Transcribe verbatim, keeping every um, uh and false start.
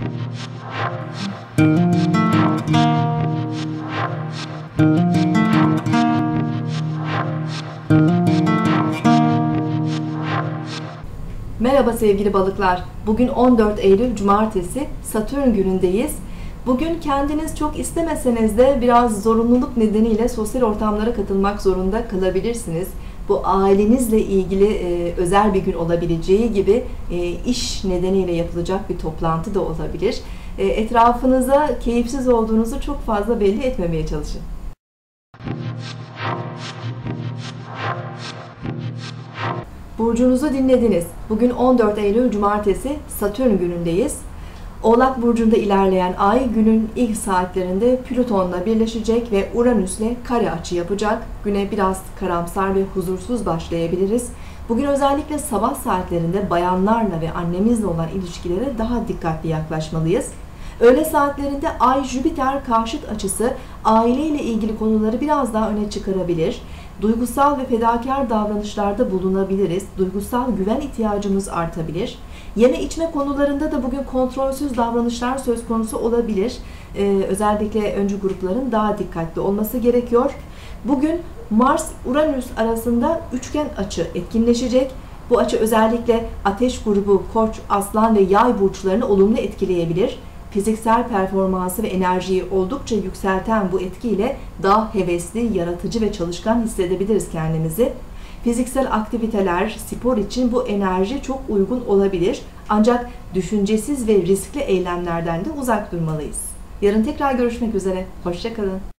Merhaba sevgili balıklar. Bugün on dört Eylül Cumartesi, Satürn günündeyiz. Bugün kendiniz çok istemeseniz de biraz zorunluluk nedeniyle sosyal ortamlara katılmak zorunda kalabilirsiniz. Bu ailenizle ilgili e, özel bir gün olabileceği gibi e, iş nedeniyle yapılacak bir toplantı da olabilir. E, etrafınıza keyifsiz olduğunuzu çok fazla belli etmemeye çalışın. Burcunuzu dinlediniz. Bugün on dört Eylül Cumartesi, Satürn günündeyiz. Oğlak Burcu'nda ilerleyen ay günün ilk saatlerinde Plüton'la birleşecek ve Uranüs'le kare açı yapacak. Güne biraz karamsar ve huzursuz başlayabiliriz. Bugün özellikle sabah saatlerinde bayanlarla ve annemizle olan ilişkilere daha dikkatli yaklaşmalıyız. Öğle saatlerinde Ay-Jüpiter karşıt açısı aileyle ilgili konuları biraz daha öne çıkarabilir. Duygusal ve fedakar davranışlarda bulunabiliriz. Duygusal güven ihtiyacımız artabilir. Yeme içme konularında da bugün kontrolsüz davranışlar söz konusu olabilir. Ee, özellikle öncü grupların daha dikkatli olması gerekiyor. Bugün Mars-Uranüs arasında üçgen açı etkinleşecek. Bu açı özellikle Ateş grubu, Koç, Aslan ve Yay burçlarını olumlu etkileyebilir. Fiziksel performansı ve enerjiyi oldukça yükselten bu etkiyle daha hevesli, yaratıcı ve çalışkan hissedebiliriz kendimizi. Fiziksel aktiviteler, spor için bu enerji çok uygun olabilir. Ancak düşüncesiz ve riskli eylemlerden de uzak durmalıyız. Yarın tekrar görüşmek üzere. Hoşça kalın.